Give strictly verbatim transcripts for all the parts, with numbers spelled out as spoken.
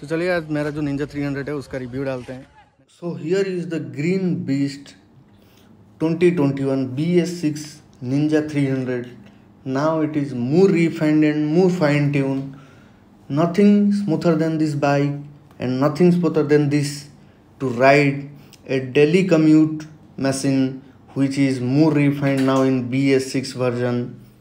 तो चलिए आज मेरा जो निंजा थ्री हंड्रेड है उसका रिव्यू डालते हैं। So here is the green beast twenty twenty-one B S six Ninja three hundred. Now it is more refined and more fine tuned. Nothing smoother than this bike and nothing smoother than this to ride a daily commute machine which is more refined now in B S six version.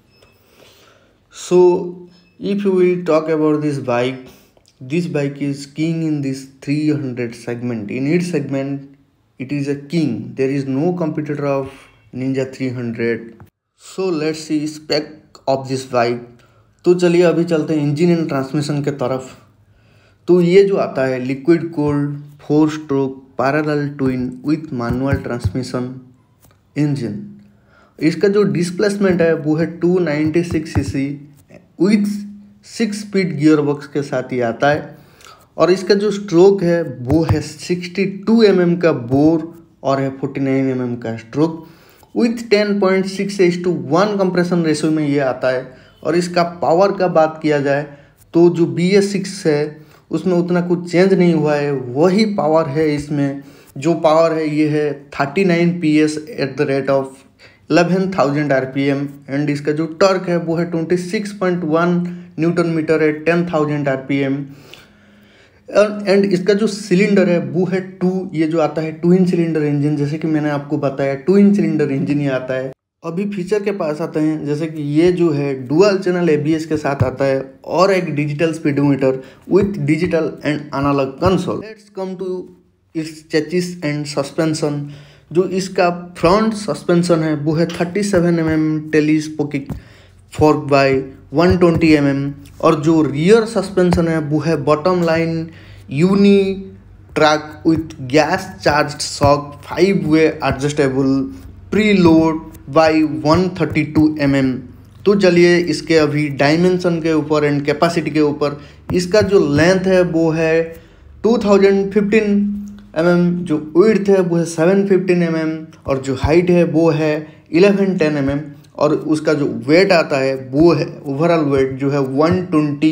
So if you will talk about this bike, this bike is king in this three hundred segment. In its segment it is a king. There is no competitor of Ninja three hundred. So let's see spec of this bike. तो चलिए अभी चलते हैं engine and transmission के तरफ। तो ये जो आता है liquid cooled four stroke parallel twin with manual transmission engine. इसका जो डिस्प्लेसमेंट है वो है two ninety six CC with six speed gear box के साथ ही आता है। और इसका जो स्ट्रोक है वो है सिक्सटी टू एम एम का बोर और है फोर्टी नाइन एम एम का stroke with ten point six H two one compression ratio में ये आता है। और इसका पावर का बात किया जाए तो जो बी एस सिक्स है उसमें उतना कुछ चेंज नहीं हुआ है, वही पावर है इसमें। जो पावर है ये है thirty nine P S at the rate of eleven thousand R P M. And इसका जो टर्क है वो है twenty six point one newton meter at ten thousand R P M. And इसका जो सिलेंडर है वो है टू, ये जो आता है टू इन सिलेंडर इंजन, जैसे कि मैंने आपको बताया टू इन सिलेंडर इंजन ये आता है। अभी फीचर के पास आते हैं, जैसे कि ये जो है dual channel A B S के साथ आता है और एक digital speedometer with digital and analog console. Let's come to its chassis and suspension. जो इसका फ्रंट सस्पेंशन है वो है thirty seven M M telescopic fork by one twenty M M. और जो रियर सस्पेंशन है वो है bottom line uni track with gas charge shock five way adjustable preload by one thirty two M M. तो चलिए इसके अभी dimension के ऊपर एंड कैपेसिटी के ऊपर, इसका जो लेंथ है वो है two thousand fifteen M M, जो विड्थ है वो है सेवन फिफ्टीन एम एम और जो हाइट है वो है इलेवन टेन एम एम। और उसका जो वेट आता है वो है ओवरऑल वेट जो है वन ट्वेंटी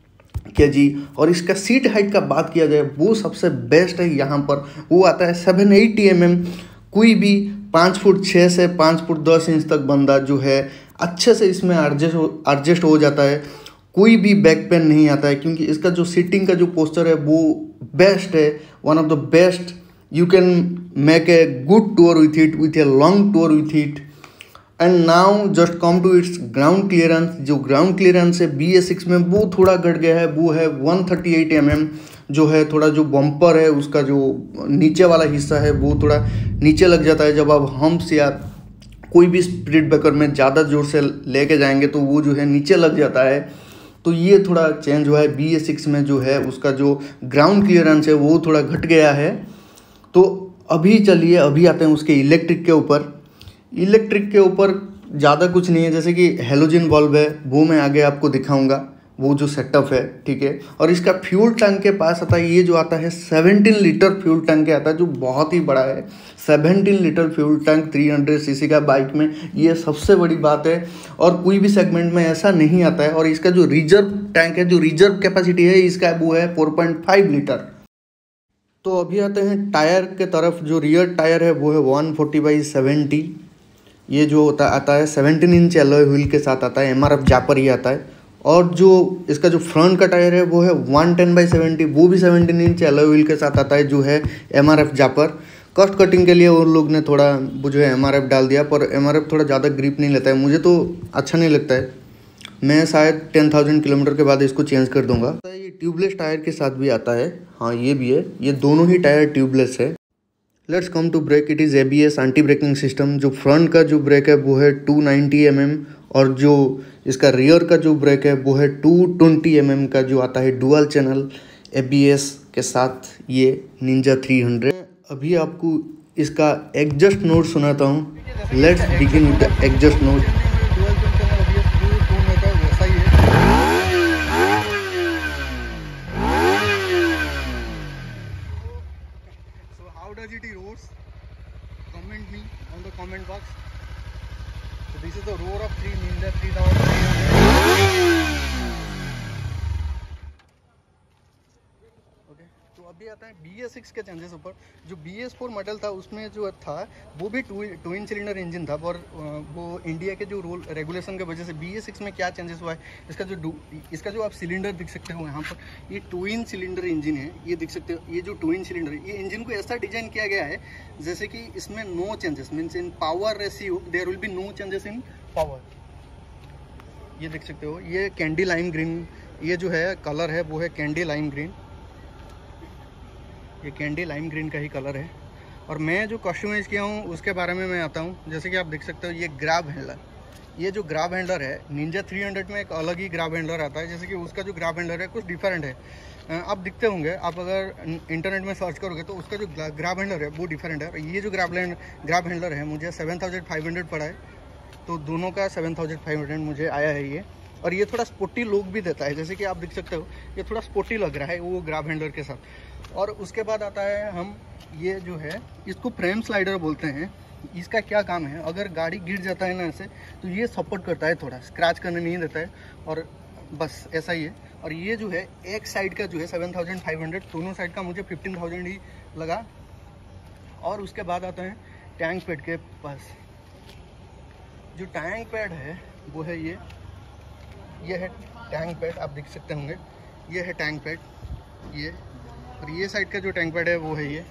के जी। और इसका सीट हाइट का बात किया जाए वो सबसे बेस्ट है यहाँ पर, वो आता है सेवन एट्टी एम एम। कोई भी पाँच फुट छः से पाँच फुट दस इंच तक बंदा जो है अच्छे से इसमें एडजस्ट हो एडजस्ट हो जाता है। कोई भी बैक पेन नहीं आता है क्योंकि इसका जो सीटिंग का जो पोस्चर है वो बेस्ट है, one of the best. You can make a good tour with it, with a long tour with it. And now just come to its ground clearance. जो ग्राउंड क्लियरेंस है B S six में वो थोड़ा घट गया है, वो है one thirty eight M M. जो है थोड़ा जो बम्पर है उसका जो नीचे वाला हिस्सा है वो थोड़ा नीचे लग जाता है। जब आप हम्प्स या कोई भी स्पीड ब्रेकर में ज़्यादा जोर से लेके जाएंगे तो वो जो है नीचे लग जाता है। तो ये थोड़ा चेंज हुआ है बी एस सिक्स में, जो है उसका जो ग्राउंड क्लियरेंस है वो थोड़ा घट गया है। तो अभी चलिए अभी आते हैं उसके इलेक्ट्रिक के ऊपर। इलेक्ट्रिक के ऊपर ज़्यादा कुछ नहीं है, जैसे कि हेलोजन बल्ब है वो मैं आगे आपको दिखाऊंगा, वो जो सेटअप है, ठीक है। और इसका फ्यूल टैंक के पास आता है, ये जो आता है सेवनटीन लीटर फ्यूल टैंक के आता है, जो बहुत ही बड़ा है। Seventeen litre fuel tank three hundred CC का बाइक में ये सबसे बड़ी बात है और कोई भी सेगमेंट में ऐसा नहीं आता है। और इसका जो रिजर्व टैंक है, जो रिजर्व कैपेसिटी है इसका वो है फोर पॉइंट फाइव लीटर। तो अभी आते हैं टायर के तरफ। जो रियर टायर है वो है वन फोर्टी बाई सेवेंटी। ये जो होता आता है सेवनटीन इंच एलॉय व्हील के साथ आता है, एम आर एफ जापर ही आता है। और जो इसका जो फ्रंट का टायर है वो है वन टेन बाई सेवेंटी, वो भी सेवनटीन इंच एलॉय व्हील के साथ आता है, जो है एम आर एफ जापर। कस्ट कटिंग के लिए उन लोग ने थोड़ा वो जो है एम आर एफ डाल दिया, पर एम आर एफ थोड़ा ज़्यादा ग्रिप नहीं लेता है, मुझे तो अच्छा नहीं लगता है। मैं शायद टेन थाउजेंड किलोमीटर के बाद इसको चेंज कर दूंगा। ये ट्यूबलेस टायर के साथ भी आता है, हाँ ये भी है, ये दोनों ही टायर ट्यूबलेस है। Let's come to brake. It is A B S anti braking system. जो फ्रंट का जो ब्रेक है वो है टू नाइन्टी एम एम और जो इसका रियर का जो ब्रेक है वो है टू ट्वेंटी एम एम का, जो आता है dual channel A B S के साथ ये निंजा थ्री हंड्रेड। अभी आपको इसका एग्जस्ट नोट सुनाता हूँ। Let's begin with the exhaust note. G T roars, comment me on the comment box. So this is the roar of three Ninja three thousand three hundred. अभी आता है B S six के changes ऊपर। जो B S four model था उसमें जो था वो भी टू ट्विन सिलेंडर इंजन था, और वो इंडिया के जो रूल रेगुलेशन की वजह से बी एस सिक्स में क्या चेंजेस हुआ है, इसका जो इसका जो आप सिलेंडर दिख सकते हो यहाँ पर, ये ट्विन सिलेंडर इंजन है, ये दिख सकते हो। ये जो ट्विन सिलेंडर है, ये इंजन को ऐसा डिजाइन किया गया है जैसे कि इसमें no changes means in power ratio there will be no changes in power. ये देख सकते हो, ये कैंडी लाइम ग्रीन, ये जो है कलर है वो है कैंडी लाइम ग्रीन, ये कैंडी लाइम ग्रीन का ही कलर है। और मैं जो कस्टमाइज किया हूँ उसके बारे में मैं आता हूँ। जैसे कि आप देख सकते हो, ये ग्रैब हैंडलर, ये जो ग्रैब हैंडलर है निंजा थ्री हंड्रेड में एक अलग ही ग्रैब हैंडलर आता है, जैसे कि उसका जो ग्रैब हैंडलर है कुछ डिफरेंट है। आप दिखते होंगे, आप अगर इंटरनेट में सर्च करोगे तो उसका जो ग्रैब हैंडलर है वो डिफरेंट है। ये जो ग्रैब ग्रैब हैंडलर है मुझे सेवन थाउजेंड फाइव हंड्रेड पड़ा है, तो दोनों का सेवन थाउजेंड फाइव हंड्रेड मुझे आया है ये। और ये थोड़ा स्पोर्टी लुक भी देता है, जैसे कि आप देख सकते हो ये थोड़ा स्पोर्टी लग रहा है वो ग्रैब हैंडलर के साथ। और उसके बाद आता है हम ये जो है इसको फ्रेम स्लाइडर बोलते हैं। इसका क्या काम है, अगर गाड़ी गिर जाता है ना ऐसे, तो ये सपोर्ट करता है, थोड़ा स्क्रैच करने नहीं देता है, और बस ऐसा ही है। और ये जो है एक साइड का जो है सेवन थाउजेंड फाइव हंड्रेड, दोनों साइड का मुझे फिफ्टीन थाउजेंड ही लगा। और उसके बाद आता है टैंक पैड के पास। जो टैंक पैड है वो है ये ये है टैंक पैड, आप देख सकते होंगे, ये है टैंक पैड ये। और ये साइड का जो टैंक पैड है वो है ये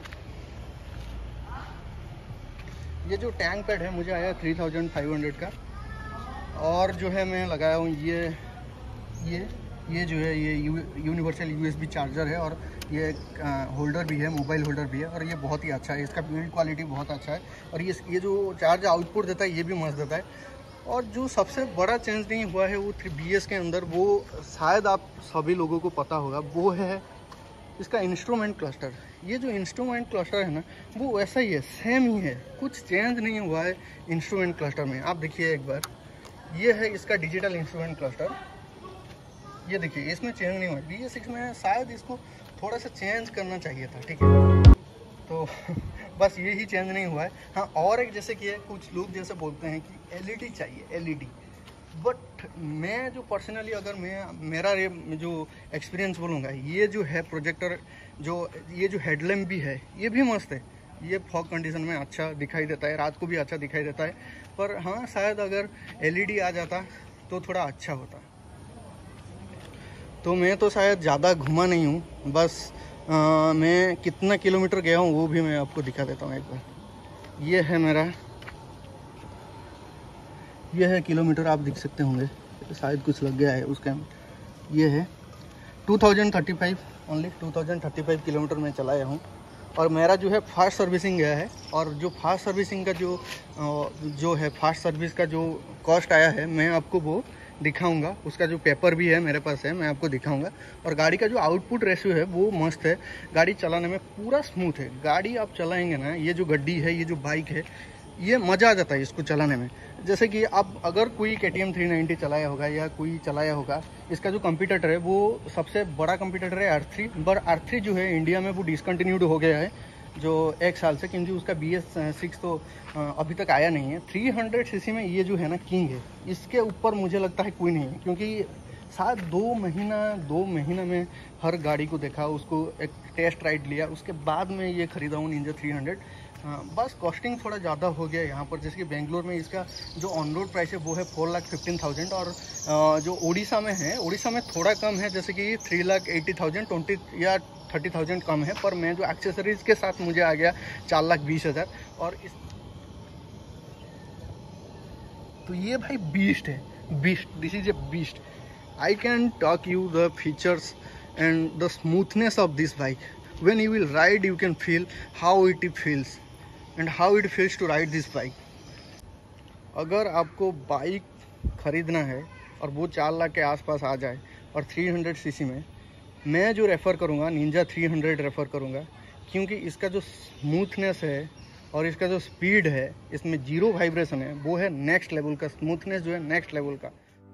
ये जो टैंक पैड है मुझे आया थ्री थाउजेंड फाइव हंड्रेड का। और जो है मैं लगाया हूँ ये ये ये जो है ये यू, यूनिवर्सल यूएसबी चार्जर है, और ये होल्डर भी है, मोबाइल होल्डर भी है, और ये बहुत ही अच्छा है, इसका बिल्ड क्वालिटी बहुत अच्छा है। और ये ये जो चार्ज आउटपुट देता है ये भी मस्त देता है। और जो सबसे बड़ा चेंज नहीं हुआ है वो थ्री बी एस के अंदर, वो शायद आप सभी लोगों को पता होगा, वो है इसका इंस्ट्रूमेंट क्लस्टर। ये जो इंस्ट्रूमेंट क्लस्टर है ना वो वैसा ही है, सेम ही है, कुछ चेंज नहीं हुआ है इंस्ट्रूमेंट क्लस्टर में। आप देखिए एक बार, ये है इसका डिजिटल इंस्ट्रूमेंट क्लस्टर, ये देखिए इसमें चेंज नहीं हुआ है। बी एस सिक्स में शायद इसको थोड़ा सा चेंज करना चाहिए था, ठीक है, तो बस यही चेंज नहीं हुआ है। हाँ, और एक जैसे कि कुछ लोग जैसे बोलते हैं कि एल ई डी चाहिए, एल ई डी, बट मैं जो पर्सनली अगर मैं मेरा ये जो एक्सपीरियंस बोलूँगा, ये जो है प्रोजेक्टर, जो ये जो हेडलैम्प भी है ये भी मस्त है, ये फॉग कंडीशन में अच्छा दिखाई देता है, रात को भी अच्छा दिखाई देता है। पर हाँ, शायद अगर एल ई डी आ जाता तो थोड़ा अच्छा होता। तो मैं तो शायद ज़्यादा घुमा नहीं हूँ, बस आ, मैं कितना किलोमीटर गया हूँ वो भी मैं आपको दिखा देता हूँ एक बार। ये है मेरा, ये है किलोमीटर, आप देख सकते होंगे, शायद कुछ लग गया है उसका। ये है two thousand thirty five, only two thousand thirty five kilometre मैं चलाया हूँ। और मेरा जो है फास्ट सर्विसिंग गया है, और जो फास्ट सर्विसिंग का जो जो है फास्ट सर्विस का जो कॉस्ट आया है मैं आपको वो दिखाऊंगा, उसका जो पेपर भी है मेरे पास है, मैं आपको दिखाऊंगा। और गाड़ी का जो आउटपुट रेशियो है वो मस्त है, गाड़ी चलाने में पूरा स्मूथ है। गाड़ी आप चलाएंगे ना, ये जो गड्डी है, ये जो बाइक है, ये मज़ा आ जाता है इसको चलाने में। जैसे कि आप अगर कोई के टी एम थ्री नाइंटी चलाया होगा या कोई चलाया होगा, इसका जो कंपटीटर है वो सबसे बड़ा कंपटीटर है आर थ्री, पर आर थ्री जो है इंडिया में वो डिसकंटिन्यूड हो गया है जो एक साल से, क्योंकि उसका बी एस सिक्स तो अभी तक आया नहीं है। थ्री हंड्रेड सी सी में ये जो है ना किंग है, इसके ऊपर मुझे लगता है कोई नहीं है, क्योंकि शायद दो महीना दो महीना में हर गाड़ी को देखा, उसको एक टेस्ट राइड लिया, उसके बाद में ये खरीदा हूँ निंजा थ्री हंड्रेड। बस कॉस्टिंग थोड़ा ज़्यादा हो गया यहाँ पर, जैसे कि बेंगलोर में इसका जो ऑन रोड प्राइस है वो है फोर लाख फिफ्टीन थाउजेंड, और जो उड़ीसा में है, उड़ीसा में थोड़ा कम है, जैसे कि three lakh eighty thousand twenty या थर्टी थाउजेंड कम है। पर मैं जो एक्सेसरीज के साथ मुझे आ गया चार लाख बीस हज़ार। और इस तो ये भाई बीस्ट है, beast, this is a beast. I can talk you the features and the smoothness of this bike. When you will ride, you can feel how it feels and how it feels to ride this bike. अगर आपको bike ख़रीदना है और वो चार लाख के आसपास आ जाए और थ्री हंड्रेड सीसी में, मैं जो रेफ़र करूँगा निंजा थ्री हंड्रेड रेफ़र करूँगा, क्योंकि इसका जो स्मूथनेस है और इसका जो स्पीड है, इसमें जीरो वाइब्रेशन है, वो है नेक्स्ट लेवल का। स्मूथनेस जो है नेक्स्ट लेवल का।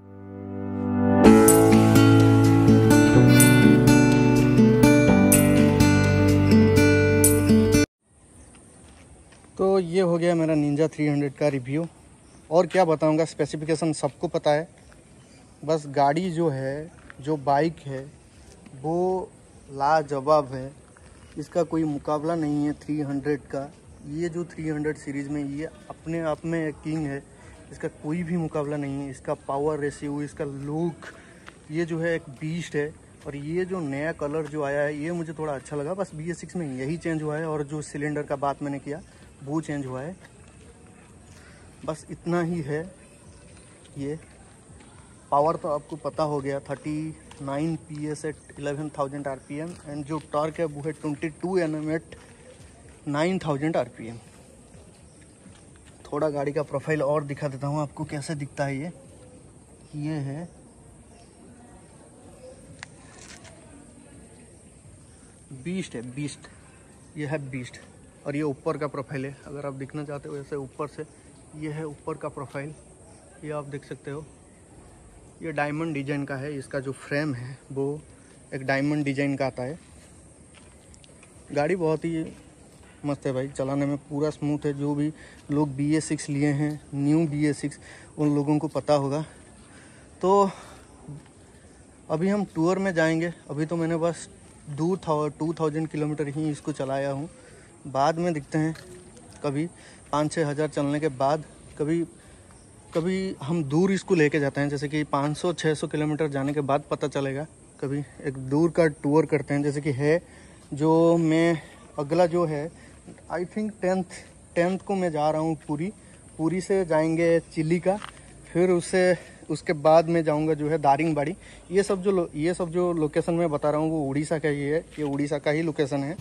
तो ये हो गया मेरा निंजा थ्री हंड्रेड का रिव्यू। और क्या बताऊंगा, स्पेसिफिकेशन सबको पता है, बस गाड़ी जो है, जो बाइक है, वो लाजवाब है, इसका कोई मुकाबला नहीं है थ्री हंड्रेड का। ये जो थ्री हंड्रेड सीरीज़ में ये अपने आप में एक किंग है, इसका कोई भी मुकाबला नहीं है। इसका पावर रेशियो, इसका लुक, ये जो है एक बीस्ट है। और ये जो नया कलर जो आया है ये मुझे थोड़ा अच्छा लगा, बस बी एस सिक्स में यही चेंज हुआ है। और जो सिलेंडर का बात मैंने किया वो चेंज हुआ है, बस इतना ही है। ये पावर तो आपको पता हो गया, thirty nine P S at eleven thousand R P M, and जो टॉर्क है वो है twenty two N M at nine thousand R P M. थोड़ा गाड़ी का प्रोफाइल और दिखा देता हूँ आपको कैसे दिखता है। ये ये है, बीस्ट है, बीस्ट, ये है बीस्ट। और ये ऊपर का प्रोफाइल है, अगर आप दिखना चाहते हो ऐसे ऊपर से, ये है ऊपर का प्रोफाइल, ये आप देख सकते हो। ये डायमंड डिजाइन का है, इसका जो फ्रेम है वो एक डायमंड डिजाइन का आता है। गाड़ी बहुत ही मस्त है भाई, चलाने में पूरा स्मूथ है। जो भी लोग बी एस सिक्स लिए हैं, न्यू बी एस सिक्स, उन लोगों को पता होगा। तो अभी हम टूर में जाएंगे। अभी तो मैंने बस दो टू थाउजेंड किलोमीटर ही इसको चलाया हूँ। बाद में दिखते हैं कभी पाँच छः हज़ार चलने के बाद, कभी कभी हम दूर इसको लेके जाते हैं, जैसे कि पाँच सौ छह सौ किलोमीटर जाने के बाद पता चलेगा। कभी एक दूर का टूर करते हैं, जैसे कि है जो मैं अगला जो है आई थिंक टेंथ टेंथ को मैं जा रहा हूँ। पूरी पूरी से जाएंगे चिली का, फिर उससे उसके बाद मैं जाऊंगा जो है दारिंगबाड़ी। ये सब जो ये सब जो लोकेशन मैं बता रहा हूँ वो उड़ीसा का ही है, ये उड़ीसा का ही लोकेशन है।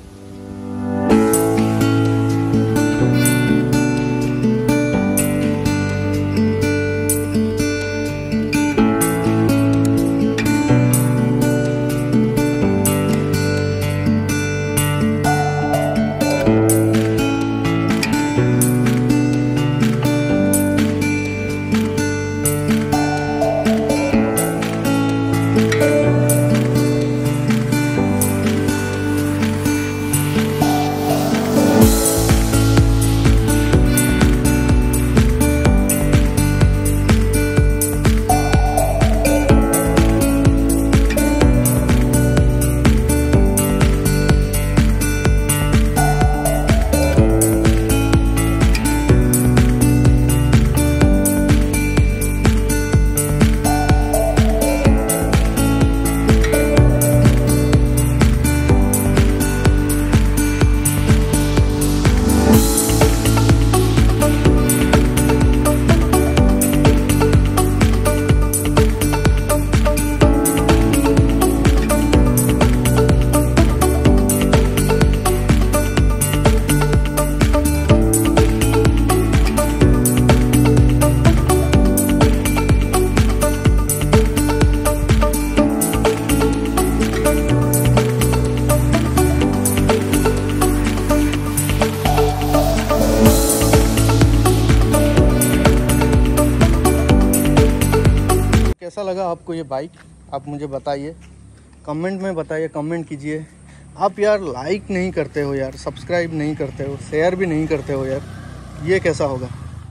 कैसा लगा आपको ये बाइक, आप मुझे बताइए, कमेंट में बताइए, कमेंट कीजिए। आप यार लाइक नहीं करते हो यार, सब्सक्राइब नहीं करते हो, शेयर भी नहीं करते हो यार, ये कैसा होगा?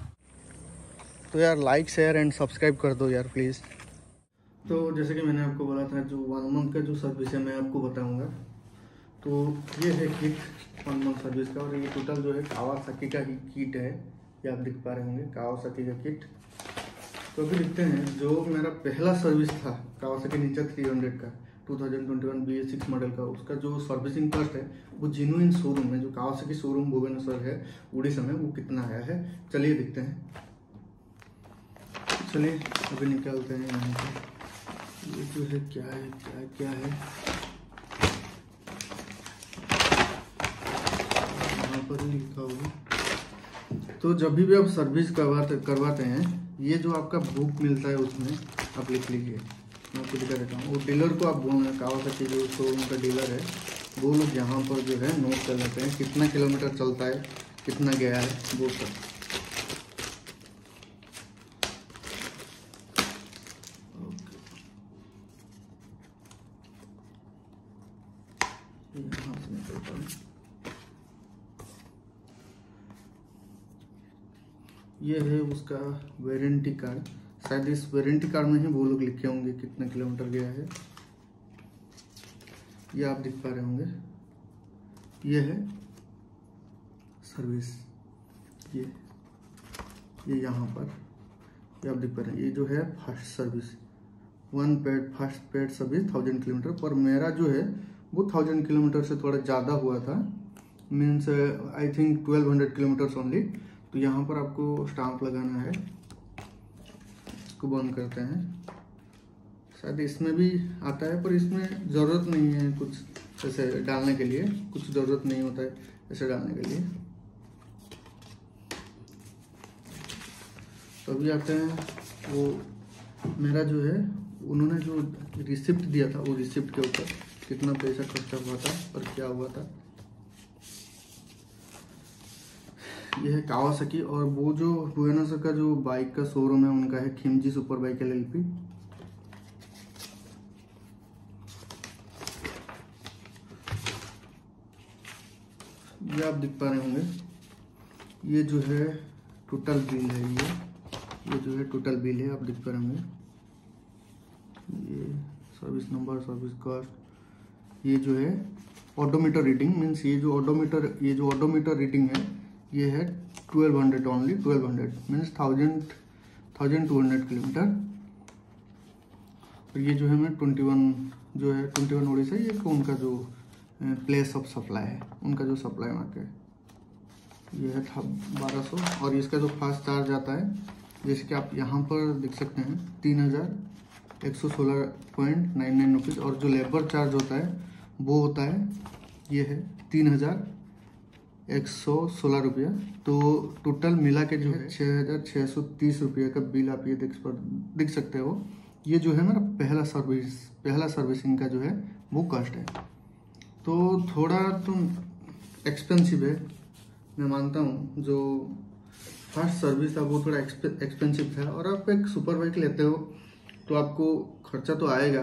तो यार लाइक शेयर एंड सब्सक्राइब कर दो यार प्लीज़। तो जैसे कि मैंने आपको बोला था, जो वन मंथ का जो सर्विस है मैं आपको बताऊंगा। तो ये है किट वन मंथ सर्विस का, और ये टोटल जो है कावासाकी का ही किट है, ये आप देख पा रहे होंगे कावासाकी का किट। तो अभी देखते हैं जो मेरा पहला सर्विस था कावासाकी निंजा थ्री हंड्रेड का two thousand twenty one B S six model का, उसका जो सर्विसिंग कॉस्ट है वो जेन्युइन शोरूम में, जो कावासाकी शोरूम भुवनेश्वर है उड़ीसा में, वो कितना आया है चलिए देखते हैं। चलिए अभी निकालते हैं यहाँ से, ये जो है क्या है क्या क्या है यहाँ पर लिखा हुआ। तो जब भी आप सर्विस करवाते करवाते हैं, ये जो आपका बुक मिलता है उसमें आप लिख लीजिए, मैं आपको दिखा देता हूँ। वो डीलर को आप बोलना, कावासाकी जो शोरूम का डीलर है वो लोग यहाँ पर जो है नोट कर लेते हैं कितना किलोमीटर चलता है, कितना गया है वो सब। यहाँ से निकलता हूँ, ये है उसका वारंटी कार्ड, शायद इस वारंटी कार्ड में ही वो लोग लिखे होंगे कितना किलोमीटर गया है। ये आप दिख पा रहे होंगे, ये है सर्विस, ये ये यहाँ पर ये आप देख पा रहे हैं, ये जो है first service, one paid first paid service thousand kilometre. पर मेरा जो है वो थाउजेंड किलोमीटर से थोड़ा ज़्यादा हुआ था, means I think twelve hundred kilometres only. तो यहाँ पर आपको स्टाम्प लगाना है, इसको बंद करते हैं। शायद इसमें भी आता है, पर इसमें ज़रूरत नहीं है कुछ ऐसे डालने के लिए, कुछ ज़रूरत नहीं होता है ऐसे डालने के लिए। तो अभी आते हैं, वो मेरा जो है उन्होंने जो रिसिप्ट दिया था, वो रिसिप्ट के ऊपर कितना पैसा खर्चा हुआ था और क्या हुआ था। यह है कावासाकी, और वो जो बुएनोस का जो बाइक का शोरूम है उनका है Khimji super bike L L P. ये आप दिख पा रहे होंगे, ये जो है टोटल बिल है, ये ये जो है टोटल बिल है, आप दिख पा रहे होंगे। ये सर्विस नंबर, सर्विस कॉस्ट, ये जो है ऑडोमीटर रीडिंग, मीन्स ये जो ऑडोमीटर ये जो ऑडोमीटर रीडिंग है ये है twelve hundred only, twelve hundred means thousand thousand two hundred kilometre. और ये जो है मैं ट्वेंटी वन जो है ट्वेंटी वन ओडिशा, ये उनका जो प्लेस ऑफ सप्लाई है, उनका जो सप्लाई मार्केट, ये है था बारह सौ। और इसका जो फास्ट चार्ज आता है, जैसे कि आप यहाँ पर देख सकते हैं, तीन हज़ार एक सौ सोलह पॉइंट नाइन नाइन रुपीज़। और जो लेबर चार्ज होता है वो होता है, ये है तीन हज़ार एक सौ सोलह रुपया। तो टोटल मिला के जो है छः हज़ार छः सौ तीस रुपये का बिल आप ये देख पर देख सकते हो। ये जो है मेरा पहला सर्विस पहला सर्विसिंग का जो है वो कॉस्ट है। तो थोड़ा तो एक्सपेंसिव है, मैं मानता हूँ। जो फर्स्ट सर्विस था वो थोड़ा एक्सपेंसिव था, और आप एक सुपर बाइक लेते हो तो आपको खर्चा तो आएगा,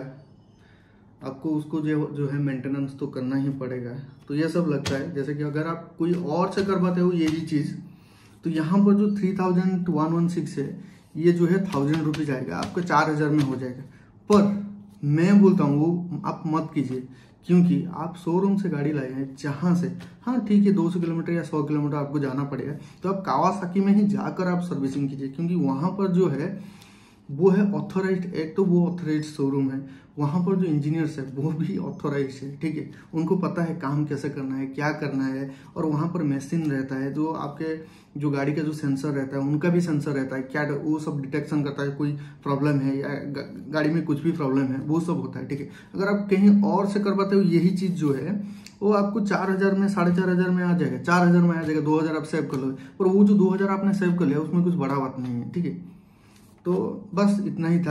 आपको उसको जो जो है मेंटेनेंस तो करना ही पड़ेगा। तो ये सब लगता है, जैसे कि अगर आप कोई और से करवाते हो यही चीज़, तो यहाँ पर जो three thousand one one six है, ये जो है थाउजेंड रुपीज़ आएगा, आपका चार हज़ार में हो जाएगा। पर मैं बोलता हूँ वो आप मत कीजिए, क्योंकि आप शोरूम से गाड़ी लाए हैं जहाँ से, हाँ ठीक है दो सौ किलोमीटर या सौ किलोमीटर आपको जाना पड़ेगा, तो आप कावासाकी में ही जाकर आप सर्विसिंग कीजिए, क्योंकि वहाँ पर जो है वो है ऑथोराइज्ड। एक तो वो ऑथोराइज्ड शोरूम है, वहाँ पर जो इंजीनियर्स है वो भी ऑथोराइज्ड है, ठीक है, उनको पता है काम कैसे करना है, क्या करना है। और वहाँ पर मशीन रहता है, जो आपके जो गाड़ी का जो सेंसर रहता है उनका भी सेंसर रहता है, क्या वो सब डिटेक्शन करता है, कोई प्रॉब्लम है या गाड़ी में कुछ भी प्रॉब्लम है वो सब होता है, ठीक है। अगर आप कहीं और से करवाते हो यही चीज़ जो है वो आपको चार हज़ार में साढ़े चार हज़ार में आ जाएगा, चार हज़ार में आ जाएगा, दो हज़ार आप सेव कर लो। पर वो जो दो हज़ार आपने सेव कर लिया उसमें कुछ बड़ा बात नहीं है, ठीक है। तो बस इतना ही था,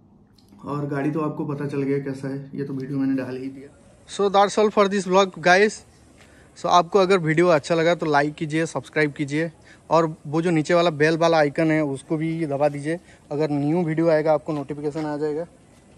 और गाड़ी तो आपको पता चल गया कैसा है, ये तो वीडियो मैंने डाल ही दिया। So that's all for this vlog guys. सो आपको अगर वीडियो अच्छा लगा तो लाइक कीजिए, सब्सक्राइब कीजिए, और वो जो नीचे वाला बेल वाला आइकन है उसको भी दबा दीजिए। अगर न्यू वीडियो आएगा आपको नोटिफिकेशन आ जाएगा।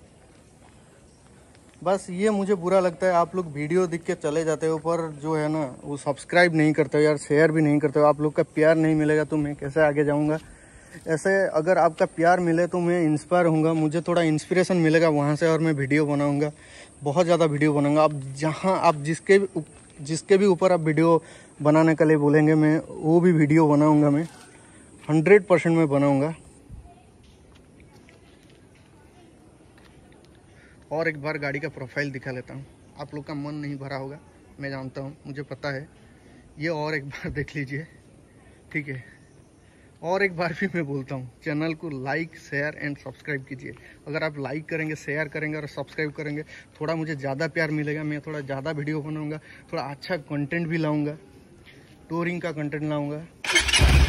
बस ये मुझे बुरा लगता है, आप लोग वीडियो देख के चले जाते हो पर जो है ना वो सब्सक्राइब नहीं करते हो यार, शेयर भी नहीं करते हो। आप लोग का प्यार नहीं मिलेगा तो मैं कैसे आगे जाऊँगा। ऐसे अगर आपका प्यार मिले तो मैं इंस्पायर होऊंगा, मुझे थोड़ा इंस्पिरेशन मिलेगा वहाँ से, और मैं वीडियो बनाऊंगा, बहुत ज़्यादा वीडियो बनाऊंगा। आप जहाँ आप जिसके जिसके भी ऊपर आप वीडियो बनाने के लिए बोलेंगे मैं वो भी वीडियो बनाऊंगा, मैं हंड्रेड परसेंट में बनाऊंगा। और एक बार गाड़ी का प्रोफाइल दिखा लेता हूँ, आप लोग का मन नहीं भरा होगा, मैं जानता हूँ, मुझे पता है। ये और एक बार देख लीजिए, ठीक है। और एक बार भी मैं बोलता हूँ, चैनल को लाइक शेयर एंड सब्सक्राइब कीजिए। अगर आप लाइक करेंगे, शेयर करेंगे और सब्सक्राइब करेंगे, थोड़ा मुझे ज़्यादा प्यार मिलेगा, मैं थोड़ा ज़्यादा वीडियो बनाऊँगा, थोड़ा अच्छा कंटेंट भी लाऊँगा, टूरिंग का कंटेंट लाऊँगा।